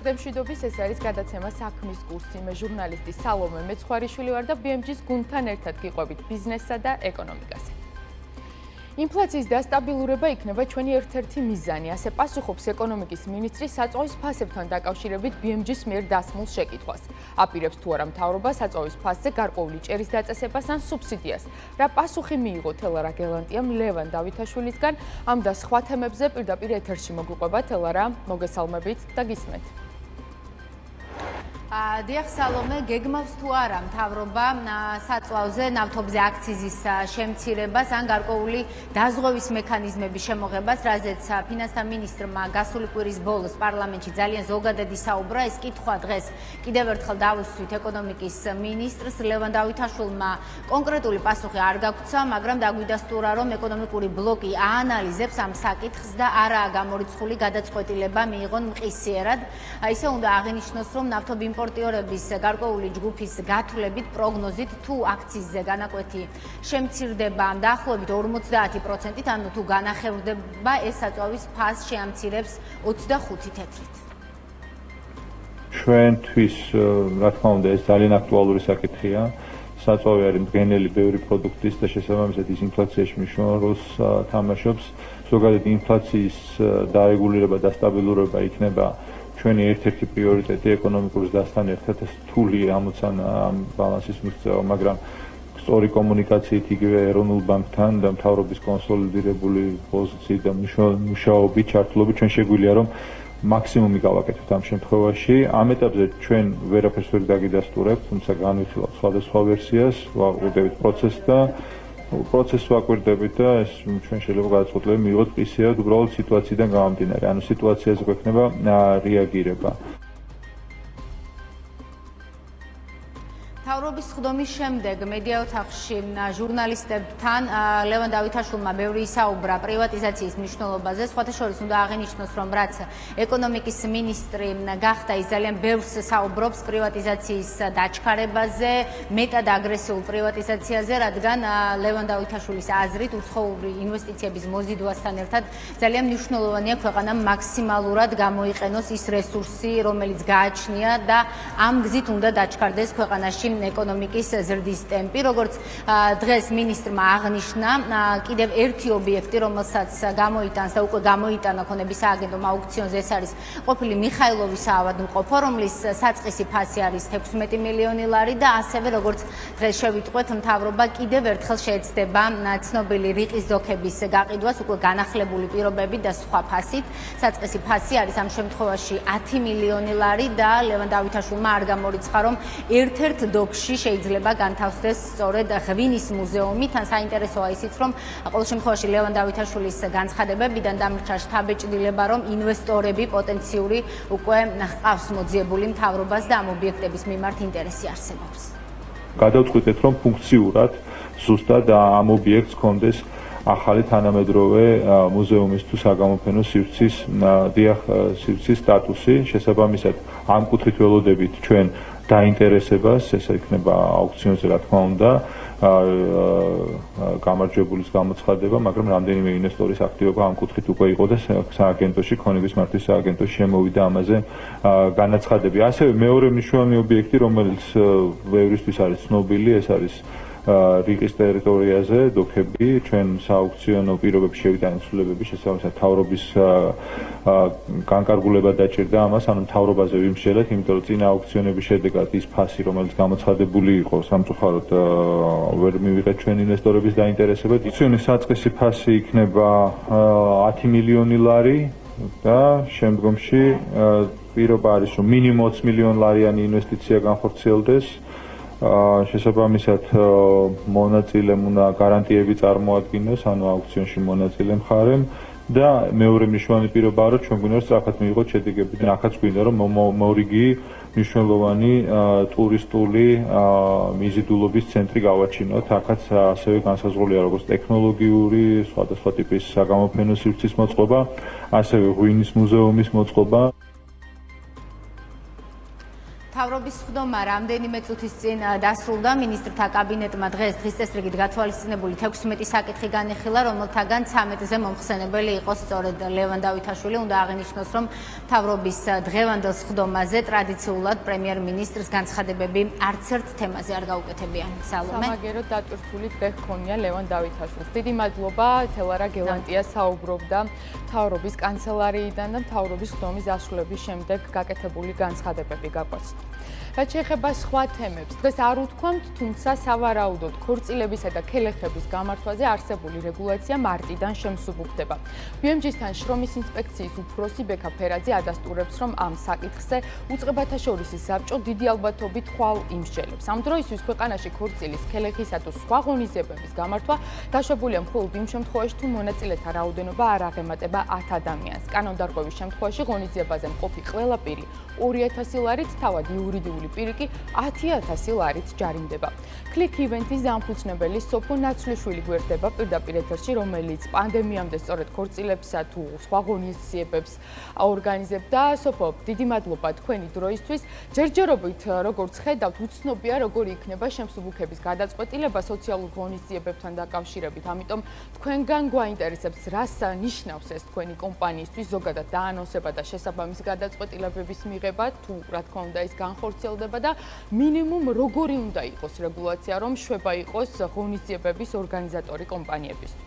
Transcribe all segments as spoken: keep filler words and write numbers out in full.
მშვიდობის ეს არის გადაცემა საქმის კურსი. მე ჟურნალისტი სალომე მეცხვარიშვილი ვარ და ბი ემ ჯის გუნდთან ერთად გიყვებით ბიზნესსა და ეკონომიკაზე. ინფლაციის დასტაბილურება იქნება ჩვენი ერთ-ერთი მიზანი, ასე პასუხობს ეკონომიკის მინისტრი საწვავის ფასებთან დაკავშირებით ბი ემ ჯის მიერ დასმულ შეკითხვას. აპირებს თუ არა მთავრობა საწვავის ფასზე გარკვეული ჭერის დაწესებას ან სუბსიდიას. რა პასუხი მიიღო თელარა გელანტიამ ლევან დავითაშვილისგან, ამ და სხვა თემებზე პირდაპირ ეთერში მოგვიყვება თელარა, მოგესალმებით და გისმენთ. დიახ სალომე, გეგმავს თუ არა მთავრობა საწვავზე ნავთობზე აქციზის შემცირებას ან გარკვეული დაზღვევის მექანიზმების შემოღებას, რაზეც ფინანსთა მინისტრმა გასული კვირის ბოლოს პარლამენტში ძალიან ზოგადად ისაუბრა. ეს კითხვა დღეს კიდევ ერთხელ დავუსვით ეკონომიკის მინისტრს ლევან დავითაშვილმა კონკრეტული პასუხი არ გაგვცა, მაგრამ დაგვიდასტურა, რომ ეკონომიკური ბლოკი აანალიზებს ამ საკითხს და არაა გამორიცხული გადაწყვეტილება მიიღონ მყისიერად. ისე უნდა აღინიშნოს, რომ ნავთობ იმპორტიორების გარკვეული ჯგუფის გათვლებით პროგნოზით თუ აქციზზე განაკვეთი შემცირდება დაახლოებით ორმოცდაათი პროცენტით, ანუ თუ განახევრდება ეს საწვავის ფასს შეამცირებს ოცდახუთი თეთრით. ჩვენთვის რა თქმა უნდა ეს ძალიან აქტუალური საკითხია. საწვავი არის მდგენელი ბევრი პროდუქტის და შესაბამისად ის ინფლაციაში მნიშვნელოვან როლს თამაშობს. ზოგადად ინფლაციის დარეგულირება და სტაბილურობა იქნება ჩვენი ერთ-ერთი პრიორიტეტი ეკონომიკური ზრდასთან ერთად რთული ამოცანა ამ ბალანსის მიღწევა, მაგრამ სწორი კომუნიკაციით იგივე ეროვნულ ბანკთან და მთავრობის კონსოლიდირებული პოზიციით და მუშაობით, ჩართულობით ჩვენ შეგვიძლია რომ მაქსიმუმი გავაკეთოთ ამ შემთხვევაში. ამ ეტაპზე ჩვენ ვერაფერს ვერ დაგიდასტურებთ, თუმცა განვიხილავთ სხვადასხვა ვერსიას, ვაყურდებით პროცესს და პროცესს ვაკვირდებით და ეს ჩვენ შეიძლება გადაწყვეტილება მივიღოთ მყისიერად უბრალოდ სიტუაციიდან გამომდინარე. ანუ სიტუაციაზე გვექნება რეაგირება. მთავრობის ხდომის შემდეგ მედია ოთახში ჟურნალისტებთან ლევან დავითაშვილმა ბევრი ისაუბრა პრივატიზაციის მნიშვნელობაზე. სხვათა შორის უნდა აღინიშნოს, რომ რაც ეკონომიკის მინისტრი გახდა, ის ძალიან ბევრს საუბრობს პრივატიზაციის დაჩქარებაზე, მეტად აგრესიულ პრივატიზაციაზე, რადგან ლევან დავითაშვილის აზრით უცხოური ინვესტიციების მოზიდვასთან ერთად ძალიან მნიშვნელოვანია ქვეყანამ მაქსიმალურად გამოიყენოს ის რესურსი, რომელიც გააჩნია და ამ გზით უნდა დაჩქარდეს ქვეყანაში ეკონომიკის ზრდის ტემპი. როგორც დღეს მინისტრმა აღნიშნა, კიდევ ერთი ობიექტი, რომელსაც გამოიტანს და უკვე გამოიტანა ქონების სააგენტომ აუქციონზე, ეს არის ყოფილი მიხაილოვის საავადმყოფო, რომლის საწყისი ფასი არის ექვსმეტი მილიონი ლარი და ასევე როგორც დღეს შევიტყვეთ, მთავრობა კიდევ ერთხელ შეეცდება ცნობილი რიყის დოქების გაყიდვას უკვე განახლებული პირობებით და სხვა ფასით. საწყისი ფასი არის ამ შემთხვევაში ათი მილიონი ლარი და ლევან დავითაშვილმა არ გამორიცხა, რომ ერთ-ერთ დოქში შეიძლება განთავსდეს სწორედ ღვინის მუზეუმი. თან საინტერესოა ისიც, რომ ყოველ შემთხვევაში ლევან დავითაშვილის განცხადებებიდან დამრჩა შთაბეჭდილება, რომ ინვესტორები პოტენციური უკვე ჰყავს მოძიებული მთავრობას და ამ ობიექტების მიმართ ინტერესი არსებობს. გადავწყვიტეთ, რომ ფუნქციურად ზუსტად ამ ობიექტს კონდეს ახალი თანამედროვე მუზეუმის თუ საგამოფენო სივრცის დიახ სივრცის სტატუსი. შესაბამისად ამ კუთხით ველოდებით ჩვენ დაინტერესებას, ეს იქნება აუქციონზე რა თქმა უნდა, გამარჯვებულის გამოცხადება, მაგრამ რამდენიმე ინვესტორის აქტივობა ამ კუთხით უკვე იყო და სააგენტოში, ქონების მართვის სააგენტოში შემოვიდა ამაზე განაცხადები. ასევე მეორე მნიშვნელოვანი ობიექტი, რომელიც ბევრისთვის არის ცნობილი, ეს არის რიყის ტერიტორიაზე დოქები, ჩვენ სააუქციონო პირობებში შევიდა ცვლილებები, შესაბამისად მთავრობის განკარგულება დაჭირდა ამას, ანუ მთავრობაზე ვიმსჯელეთ, იმიტომ რომ წინა აუქციონების შედეგად ის ფასი, რომელიც გამოცხადებული იყო სამწუხაროდ ვერ მივიღეთ ჩვენ ინვესტორების დაინტერესება. აუქციონის საწყისი ფასი იქნება ათი მილიონი ლარი და შემდგომში პირობა არის, რომ მინიმუმ ოცი მილიონი ლარიანი ინვესტიცია განხორციელდეს. შესაბამისად მონაწილემ უნდა გარანტიები წარმოადგინოს, ანუ აუქციონში მონაწილე მხარემ და მეორე მნიშვნელოვანი პირობაა, რომ ჩვენ გვინდა სწრაფად მივიღოთ შედეგები და ახაც გვინდა რომ მორიგი მნიშვნელოვანი ტურისტული მიზიდულობის ცენტრი გავაჩინოთ. ახაც ასევე განსაზღვრულია როგორც ტექნოლოგიური, სხვადასხვა ტიპის საგამოფენო სივრცის მოწყობა, ასევე ღვინის მუზეუმის მოწყობა. მთავრობის ხდომა რამდენიმე წუთის წინ დასრულდა. მინისტრთა კაბინეტმა დღეს დღის წესრიგით გათვალისწინებული თექვსმეტი საკითხი განიხილა, რომელთაგან ცამეტზე მომხსენებელი იყო სწორედ ლევან დავითაშვილი. უნდა აღინიშნოს, რომ მთავრობის დღევანდელ ხდომაზე ტრადიციულად პრემიერ-მინისტრს განცხადებები არც ერთ თემაზე არ გაუკეთებია. სალომე. სამაგეროდ დატვირთული დღე ჰქონია ლევან დავითაშვილს. დიდი მადლობა, თელარა გელანტია საუბრობდა მთავრობის კანცელარიიდან და მთავრობის ხდომის დასრულების შემდეგ გაკეთებული განცხადებები გაგვაცნო. რაც შეეხება სხვა თემებს, დღეს არ უთქვამთ, თუმცა სავარაუდოდ ქორწილებისა და ქელეხების გამართვაზე არსებული რეგულაცია მარტიდან შემსუბუქდება. ბი ემ ჯის-თან შრომის ინსპექციის უფროსი ბექა ფერაძე ადასტურებს, რომ ამ საკითხზე უწყებათა შორისი საბჭო დიდი ალბათობით ხვალ იმსჯელებს. ამ დროისთვის ქვეყანაში ქორწილის, ქელეხისა თუ სხვა ღონისძიებების გამართვა დაშვებულია მხოლოდ იმ შემთხვევაში, თუ მონაწილეთა რაოდენობა არ აღემატება ათ ადამიანს. კანონდარღვევის შემთხვევაში ღონისძიებაზე მყოფი ყველა პირი ორი ათასი ლარით, თავად იურიდიული პირი კი ათი ათასი ლარით ჯარიმდება. Click Event-ის დამფუძნებელი სოფო ნაცვლიშვილი გვერდება პირდაპირ ეთერში, რომელიც პანდემიამდე სწორედ ქორწილებსა თუ სხვა ღონისძიებებს ორგანიზებდა. სოფო, დიდი მადლობა თქვენი დროისთვის. ჯერჯერობით, როგორც ხედავთ, უცნობია, როგორი იქნება შემსუბუქების გადაწყვეტილება სოციალურ ღონისძიებებთან დაკავშირებით. ამიტომ თქვენგან გვაინტერესებს, რას ნიშნავს ეს თქვენი კომპანიისთვის, ზოგადად დაანონსება და შესაბამისი გადაწყვეტილებების მიღება, თუ რა თქმა უნდა ის განხორციელდება და მინიმუმ როგორი უნდა იყოს რეგულაცია, რომ შვება იყოს ღონისძიებების ორგანიზატორი კომპანიებისთვის.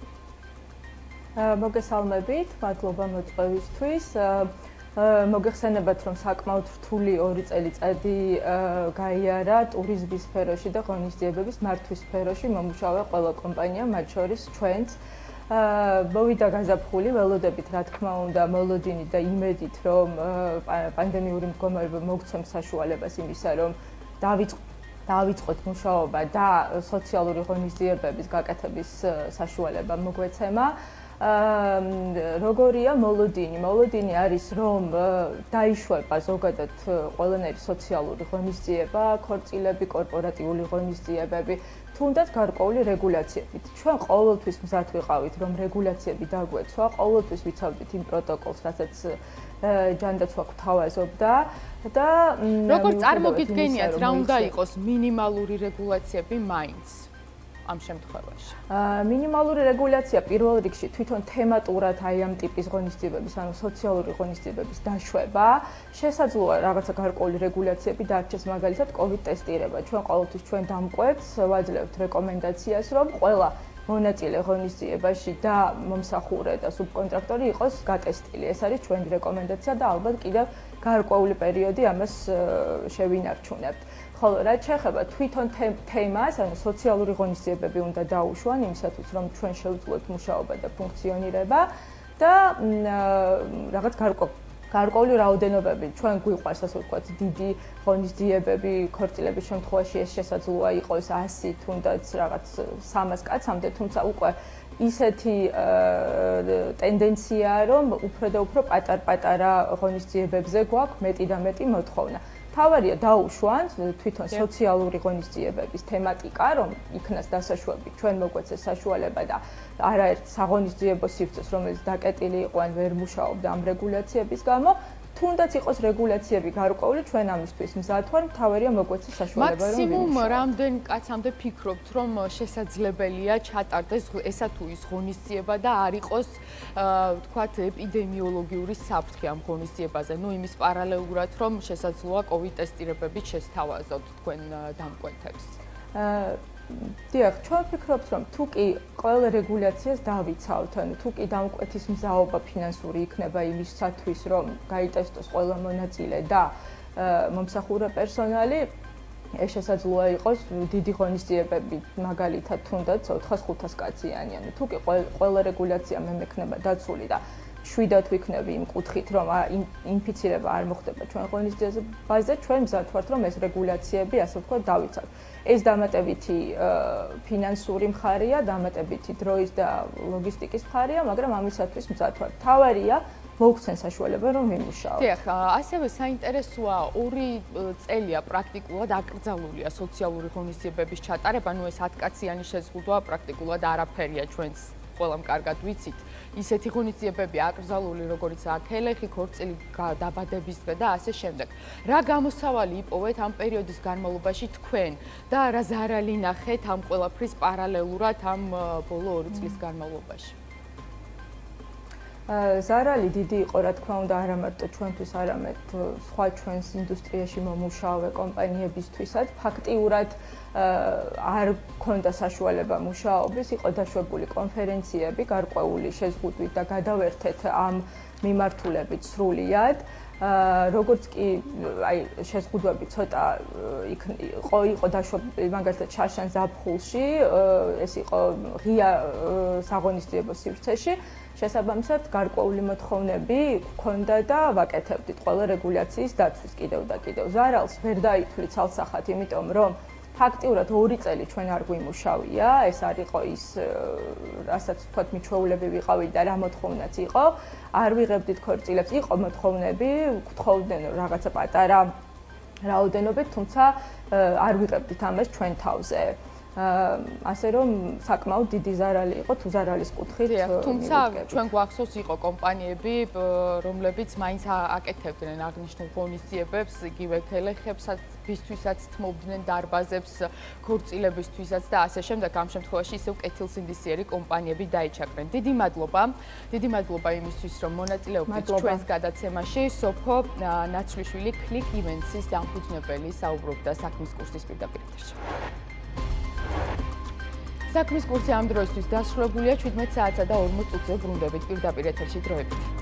მოგესალმებით, მადლობა მოწვევისთვის. მოგეხსენებათ, რომ საკმაოდ რთული ორი წელიწადი გაიარა ტურიზმის სფეროში და ღონისძიებების მართვის სფეროში მომუშავე ყველა კომპანია, მათ შორის ჩვენც. მოვიდა გაზაფხული, ველოდებით, რა თქმა უნდა, მოლოდინით და იმედით, რომ პანდემიური მდგომარეობა მოგცემს საშუალებას იმისა, რომ დავიწყოთ მუშაობა და სოციალური ღონისძიებების გაკეთების საშუალება მოგვეცემა. როგორია მოლოდინი? მოლოდინი არის, რომ დაიშვება ზოგადად ყველანაირი სოციალური ღონისძიება, ქორწილები, კორპორატიული ღონისძიებები, თუნდაც გარკვეული რეგულაციებით. ჩვენ ყოველთვის მზად ვიყავით, რომ რეგულაციები დაგვეცვა, ყოველთვის ვიცავდით იმ პროტოკოლს, რასაც ჯანდაცვა გვთავაზობდა და როგორ წარმოგიდგენიათ, რა უნდა იყოს მინიმალური რეგულაციები მაინც? ამ შემთხვევაში. მინიმალური რეგულაცია პირველ რიგში თვითონ თემატურად აი ამ ტიპის ღონისძიებების, ანუ სოციალური ღონისძიებების დაშვება, შესაძლოა რაღაცა გარკვეული რეგულაციები დარჩეს, მაგალითად COVID ტესტირება. ჩვენ ყოველთვის ჩვენ დამკვეთს ვაძლევთ რეკომენდაციას, რომ ყველა მონაწილე ღონისძიებაში და მომსახურე და სუბკონტრაქტორი იყოს გატესტილი. ეს არის ჩვენი რეკომენდაცია და ალბათ კიდევ გარკვეული პერიოდი ამას შევინარჩუნებთ. ხოლო რაც შეეხება თვითონ თემას, ანუ სოციალური ღონისძიებები უნდა დაუშვან იმისათვის, რომ ჩვენ შევძლოთ მუშაობა და ფუნქციონირება და რაღაც გარკვეული რაოდენობები. ჩვენ გვიყვარს ასე ვთქვათ, დიდი ღონისძიებები, ქორწილების შემთხვევაში ეს შესაძლოა იყოს ასი, თუნდაც რაღაც სამას კაცამდე, თუმცა უკვე ისეთი ტენდენციაა, რომ უფრო და უფრო პატარ-პატარა ღონისძიებებზე გვაქვს მეტი და მეტი მოთხოვნა. თავარია დაუშვან თვითონ სოციალური ღონისძიებების თემატიკა, რომ იქნას დასაშვები ჩვენ მოგვეცეს საშუალება და არაერთ საღონისძიებო სივრცეს, რომელიც დაკეტილი იყო ან ვერ მუშაობდა ამ რეგულაციების გამო, თუნდაც იყოს რეგულაციები გარკვეული, ჩვენ ამისთვის მზად ვართ, თავარია მოგვეცეს საშუალება, რომ მაქსიმუმ რამდენ კაცამდე ფიქრობთ, რომ შესაძლებელია ჩატარდეს ესა თუ ის ღონისძიება და არ იყოს, ვთქვათ, ეპიდემიოლოგიური საფრთხე ამ ღონისძიებაზე, ნუ იმის პარალელურად, რომ შესაძლოა COVID ტესტირებებით შესთავაზოთ თქვენ დამკვეთებს. დიახ, ჩვენ ვფიქრობთ, რომ თუ კი ყველა რეგულაციას დავიცავთ, ანუ თუ კი დამკვეთის მზაობა ფინანსური იქნება იმისათვის, რომ გაიტესტოს ყველა მონაწილე და მომსახურე პერსონალი, ეს შესაძლოა იყოს დიდი ღონისძიებები, მაგალითად, თუნდაც ოთხას ხუთას კაციანი, ანუ თუ კი ყველა რეგულაცია მე მექნება დაცული და შვიდად ვიქნები იმ კუთხით, რომ ინფიცირება არ მოხდება ჩვენ ღონისძიებაზე, ჩვენ მზად ვართ, რომ ეს რეგულაციები, ასე ვთქვათ, დავიცავთ. ეს დამატებითი ფინანსური მხარეა, დამატებითი დროის და ლოგისტიკის მხარეა, მაგრამ ამისათვის მზად ვართ. თავარია მოგცენ საშუალება, რომ ვიმუშაოთ. დიახ, ასევე საინტერესოა ორი წელია პრაქტიკულად აკრძალულია სოციალური ღონისძიებების ჩატარება, ნუ ეს ათკაციანი შეზღუდვა პრაქტიკულად არაფერია ჩვენს ყველამ კარგად ვიცით, ისეთი ღონისძიებები აკრძალული, როგორც აქ ელეხი, ქორწილი, დაბადების დღე და ასე შემდეგ. რა გამოსავალი იპოვეთ ამ პერიოდის განმავლობაში თქვენ და რა ზარალი ნახეთ ამ ყველაფრის პარალელურად ამ ბოლო ორი წლის განმავლობაში? ზარალი დიდი იყო, რა თქმა უნდა, არა მარტო ჩვენთვის, არამედ სხვა ჩვენს ინდუსტრიაში მომუშავე კომპანიებისთვისაც. ფაქტიურად არ ქონდა საშუალება მუშაობის, იყო დაშვებული კონფერენციები, გარკვეული შეზღუდვით და გადავერთეთ ამ მიმართულებით სრულიად. როგორც კი აი შეზღუდვები ცოტა იყო იყო დაშვებული მაგალითად შარშან ზაფხულში, ეს იყო ღია საღონისძიებო სივრცეში. შესაბამისად გარკვეული მოთხოვნები ჰქონდა და ვაკეთებდით ყველა რეგულაციის დაცვის კიდევ და კიდევ. ზარალს ვერ დაითვლი ცალსახად, იმიტომ რომ ფაქტიურად ორი წელი ჩვენ არ გვიმუშავია, ეს არ იყო ის, რასაც თქვათ მიჩვეულები ვიყავით და რა მოთხოვნაც იყო. არ ვიღებდით ქორწილებს, იყო მოთხოვნები, გთხოვდნენ რაღაცა პატარა რაოდენობით, თუმცა არ ვიღებდით ამას ჩვენ თავზე. ასე რომ საკმაოდ დიდი ზარალი იყო თუ ზარალის კუთხით. თუმცა ჩვენ გვახსოვს იყო კომპანიები, რომლებიც მაინც აკეთებდნენ აღნიშნულ ღონისძიებებს, იგივე ელეხებსაც, ბისთვისაც თმობდნენ დარბაზებს, ქორწილებისთვისაც და ასე შემდეგ. ამ შემთხვევაში ისევ კეთილსინდისიერი კომპანიები დაიჩაგრნენ. დიდი მადლობა. დიდი მადლობა იმისთვის, რომ მონაწილეობდით ჩვენს გადაცემაში. სოფო ნაცვლიშვილი Click Events-ის დამფუძნებელი საუბრობდა საქმის კურსის პირდაპირ ეთერში. საქმის კურსი ამ დროისთვის დასრულებულია, შვიდმეტ საათსა და ორმოც წუთზე ბრუნდებით პირდაპირ ეთერში დროებით.